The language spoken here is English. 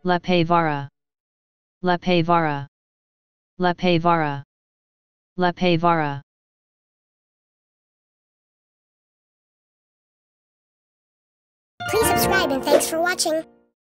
Lepevara, Lepevara, Lepevara, Lepevara. Please subscribe and thanks for watching.